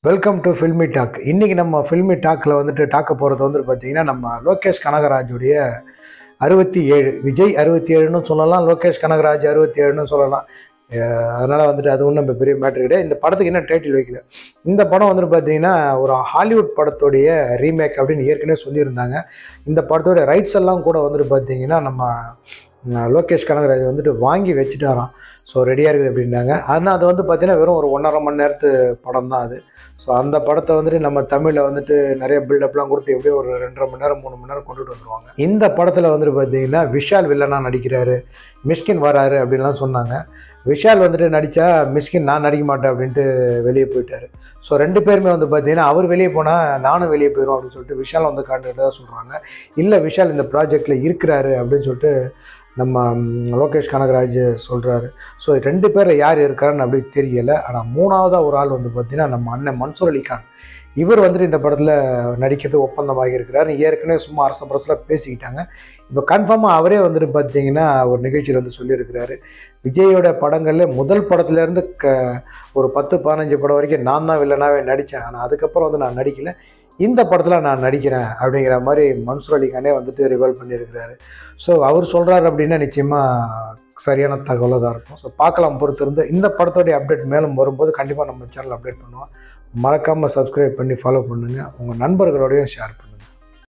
Welcome to filmi talk. இன்றைக்கி நம்ம ஃபில்மி டாக்கில் வந்துட்டு டாக்க போகிறது வந்துட்டு பார்த்திங்கன்னா நம்ம லோகேஷ் கனகராஜுடைய 67 விஜய் 67ன்னு சொல்லலாம், லோகேஷ் கனகராஜ் 67ன்னு சொல்லலாம். அதனால் வந்துட்டு அது ஒன்றும் பெரிய மேட்ரு கிடையாது. இந்த படத்துக்கு என்ன டைட்டில் வைக்கல. இந்த படம் வந்துட்டு பார்த்திங்கன்னா ஒரு ஹாலிவுட் படத்துடைய ரீமேக் அப்படின்னு ஏற்கனவே சொல்லியிருந்தாங்க. இந்த படத்தோடைய ரைட்ஸ் எல்லாம் கூட வந்துட்டு பார்த்திங்கன்னா நம்ம லோகேஷ் கனகராஜ் வந்துட்டு வாங்கி வச்சுட்டாராம். ஸோ ரெடியாக இருக்குது அப்படின்னாங்க. ஆனால் அது வந்து பார்த்திங்கன்னா வெறும் ஒரு 1.5 மணி நேரத்து படம் தான் அது. ஸோ அந்த படத்தை வந்துட்டு நம்ம தமிழில் வந்துட்டு நிறைய பில்டப்லாம் கொடுத்து எப்படியும் ஒரு 2.5 மணி நேரம் 3 மணி நேரம் கொண்டுட்டு வந்துடுவாங்க. இந்த படத்தில் வந்துட்டு பார்த்திங்கன்னா விஷால் வில்லனாக நடிக்கிறாரு, மிஷ்கின் வராரு அப்படின்லாம் சொன்னாங்க. விஷால் வந்துட்டு நடித்தா மிஷ்கின் நான் நடிக்க மாட்டேன் அப்படின்ட்டு வெளியே போயிட்டார். ஸோ 2 பேருமே வந்து பார்த்திங்கன்னா அவர் வெளியே போனால் நானும் வெளியே போயிடும் அப்படின்னு சொல்லிட்டு விஷால் வந்து கான்டாக்டாக சொல்கிறாங்க. இல்லை விஷால் இந்த ப்ராஜெக்டில் இருக்கிறாரு அப்படின்னு சொல்லிட்டு நம்ம லோகேஷ் கனகராஜ் சொல்கிறாரு. ஸோ 2 பேரில் யார் இருக்காருன்னு அப்படி தெரியலை. ஆனால் 3ஆவதாக ஒரு ஆள் வந்து பார்த்திங்கன்னா நம்ம அண்ணன் மன்சூர் அலி கான். இவர் வந்துட்டு இந்த படத்தில் நடிக்கிறது ஒப்பந்தமாகி இருக்கிறார். ஏற்கனவே சும்மா அரச பரசில் பேசிக்கிட்டாங்க. இப்போ கன்ஃபார்மாக அவரே வந்துட்டு பார்த்திங்கன்னா ஒரு நிகழ்ச்சியில் வந்து சொல்லியிருக்கிறாரு, விஜயோட படங்களில் முதல் படத்துலேருந்து ஒரு 10-15 படம் வரைக்கும் நான் தான் வில்லனாகவே நடித்தேன். ஆனால் அதுக்கப்புறம் வந்து நான் நடிக்கலை, இந்த படத்தில் நான் நடிக்கிறேன் அப்படிங்கிற மாதிரி மன்சூர் அலி கானே வந்துட்டு ரிவீல் பண்ணியிருக்கிறாரு. ஸோ அவர் சொல்கிறாரு அப்படின்னா நிச்சயமாக சரியான தகவலாக தான் இருக்கும். ஸோ பார்க்கலாம் பொறுத்து இருந்து. இந்த படத்தோடைய அப்டேட் மேலும் வரும்போது கண்டிப்பாக நம்ம சேனல் அப்டேட் பண்ணுவோம். மறக்காமல் சப்ஸ்கிரைப் பண்ணி ஃபாலோ பண்ணுங்கள். உங்கள் நண்பர்களோடையும் ஷேர் பண்ணுங்கள்.